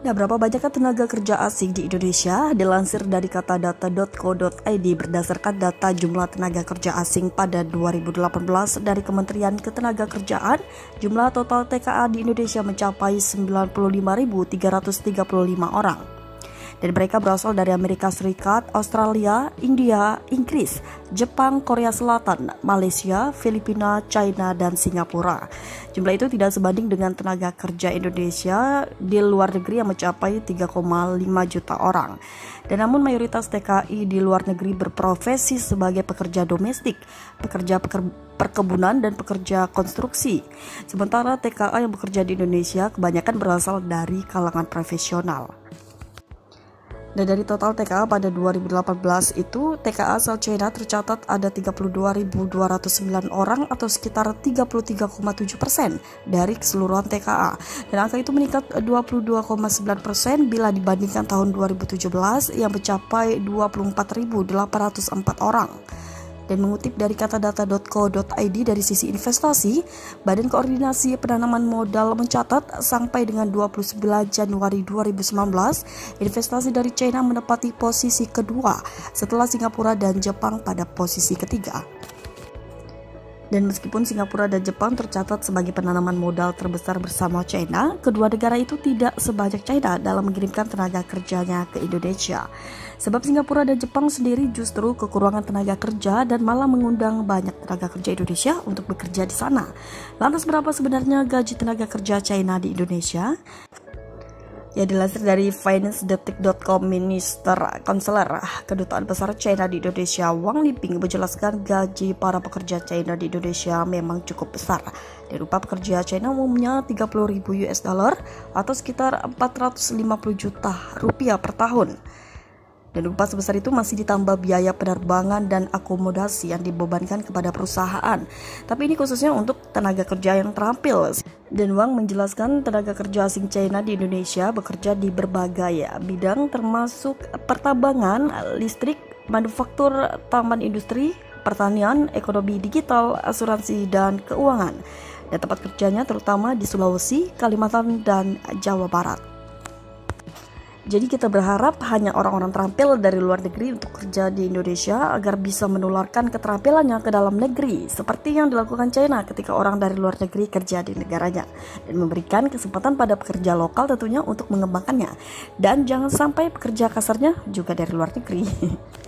Nah, berapa banyak tenaga kerja asing di Indonesia? Dilansir dari katadata.co.id berdasarkan data jumlah tenaga kerja asing pada 2018 dari Kementerian Ketenagakerjaan, jumlah total TKA di Indonesia mencapai 95.335 orang. Dan mereka berasal dari Amerika Serikat, Australia, India, Inggris, Jepang, Korea Selatan, Malaysia, Filipina, China, dan Singapura. Jumlah itu tidak sebanding dengan tenaga kerja Indonesia di luar negeri yang mencapai 3,5 juta orang. Dan namun mayoritas TKI di luar negeri berprofesi sebagai pekerja domestik, pekerja perkebunan, dan pekerja konstruksi. Sementara TKA yang bekerja di Indonesia kebanyakan berasal dari kalangan profesional. Dan dari total TKA pada 2018 itu, TKA asal China tercatat ada 32.209 orang atau sekitar 33,7% dari keseluruhan TKA. Dan angka itu meningkat 22,9% bila dibandingkan tahun 2017 yang mencapai 24.804 orang. Dan mengutip dari katadata.co.id dari sisi investasi, Badan Koordinasi Penanaman Modal mencatat sampai dengan 29 Januari 2019, investasi dari China menempati posisi kedua setelah Singapura dan Jepang pada posisi ketiga. Dan meskipun Singapura dan Jepang tercatat sebagai penanaman modal terbesar bersama China, kedua negara itu tidak sebanyak China dalam mengirimkan tenaga kerjanya ke Indonesia. Sebab Singapura dan Jepang sendiri justru kekurangan tenaga kerja dan malah mengundang banyak tenaga kerja Indonesia untuk bekerja di sana. Lantas berapa sebenarnya gaji tenaga kerja China di Indonesia? Ya, dilansir dari financedetik.com, Minister Konselor Kedutaan Besar China di Indonesia Wang Liping menjelaskan gaji para pekerja China di Indonesia memang cukup besar. Dan upah pekerja China umumnya 30.000 US dollar atau sekitar 450 juta rupiah per tahun. Dan upah sebesar itu masih ditambah biaya penerbangan dan akomodasi yang dibebankan kepada perusahaan. Tapi ini khususnya untuk tenaga kerja yang terampil. Dan Wang menjelaskan tenaga kerja asing China di Indonesia bekerja di berbagai bidang termasuk pertambangan, listrik, manufaktur, taman industri, pertanian, ekonomi digital, asuransi, dan keuangan. Dan tempat kerjanya terutama di Sulawesi, Kalimantan, dan Jawa Barat. Jadi kita berharap hanya orang-orang terampil dari luar negeri untuk kerja di Indonesia agar bisa menularkan keterampilannya ke dalam negeri seperti yang dilakukan China ketika orang dari luar negeri kerja di negaranya, dan memberikan kesempatan pada pekerja lokal tentunya untuk mengembangkannya, dan jangan sampai pekerja kasarnya juga dari luar negeri.